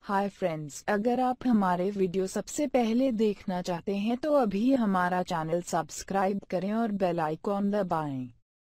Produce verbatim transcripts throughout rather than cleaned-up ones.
Hi friends, अगर आप हमारे वीडियो सबसे पहले देखना चाहते हैं तो अभी हमारा चैनल सब्सक्राइब करें और बेल आइकॉन दबाएं।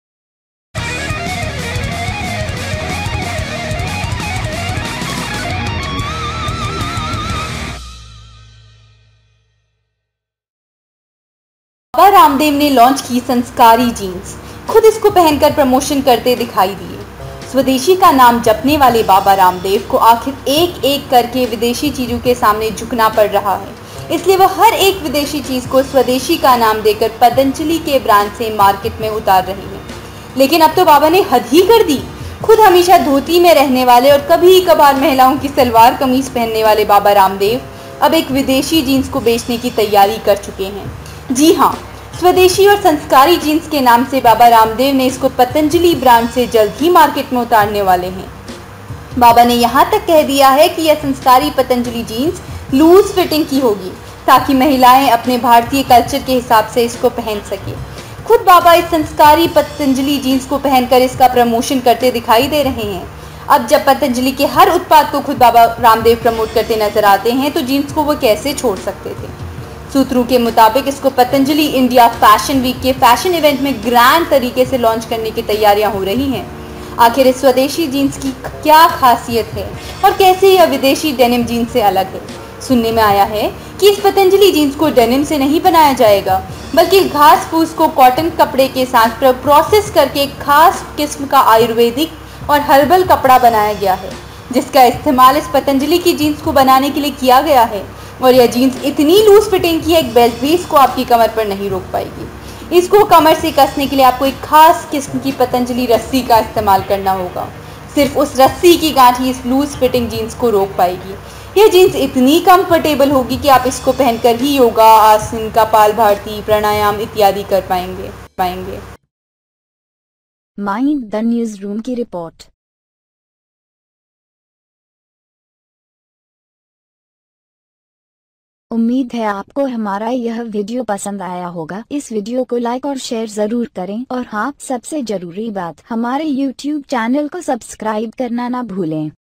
बाबा रामदेव ने लॉन्च की संस्कारी जीन्स, खुद इसको पहनकर प्रमोशन करते दिखाई दिए। स्वदेशी का नाम जपने वाले बाबा रामदेव को आखिर एक एक करके विदेशी चीजों के सामने झुकना पड़ रहा है, इसलिए वो हर एक विदेशी चीज को स्वदेशी का नाम देकर पतंजलि के ब्रांड से मार्केट में उतार रहे हैं। लेकिन अब तो बाबा ने हद ही कर दी। खुद हमेशा धोती में रहने वाले और कभी कभार महिलाओं की सलवार कमीज पहनने वाले बाबा रामदेव अब एक विदेशी जीन्स को बेचने की तैयारी कर चुके हैं। जी हाँ, स्वदेशी और संस्कारी जीन्स के नाम से बाबा रामदेव ने इसको पतंजलि ब्रांड से जल्द ही मार्केट में उतारने वाले हैं। बाबा ने यहाँ तक कह दिया है कि यह संस्कारी पतंजलि जीन्स लूज फिटिंग की होगी, ताकि महिलाएं अपने भारतीय कल्चर के हिसाब से इसको पहन सके। खुद बाबा इस संस्कारी पतंजलि जीन्स को पहनकर इसका प्रमोशन करते दिखाई दे रहे हैं। अब जब पतंजलि के हर उत्पाद को खुद बाबा रामदेव प्रमोट करते नजर आते हैं, तो जीन्स को वो कैसे छोड़ सकते थे। सूत्रों के मुताबिक इसको पतंजलि इंडिया फैशन वीक के फैशन इवेंट में ग्रैंड तरीके से लॉन्च करने की तैयारियां हो रही हैं। आखिर इस स्वदेशी जीन्स की क्या खासियत है और कैसे यह विदेशी डेनिम जीन्स से अलग है। सुनने में आया है कि इस पतंजलि जीन्स को डेनिम से नहीं बनाया जाएगा, बल्कि घास फूस को कॉटन कपड़े के साथ प्रोसेस करके एक खास किस्म का आयुर्वेदिक और हर्बल कपड़ा बनाया गया है, जिसका इस्तेमाल इस पतंजलि की जीन्स को बनाने के लिए किया गया है। और यह जीन्स इतनी लूज फिटिंग की एक बेल्ट भी इसको आपकी कमर पर नहीं रोक पाएगी। इसको कमर से कसने के लिए आपको एक खास किस्म की पतंजलि रस्सी का इस्तेमाल करना होगा। सिर्फ उस रस्सी की गांठ ही इस लूज फिटिंग जीन्स को रोक पाएगी। यह जीन्स इतनी कंफर्टेबल होगी कि आप इसको पहनकर ही योगा, आसन, कपालभाति, प्राणायाम इत्यादि कर पाएंगे पाएंगे माइंड द न्यूज रूम की रिपोर्ट। उम्मीद है आपको हमारा यह वीडियो पसंद आया होगा। इस वीडियो को लाइक और शेयर जरूर करें, और हाँ, सबसे जरूरी बात, हमारे यूट्यूब चैनल को सब्सक्राइब करना ना भूलें।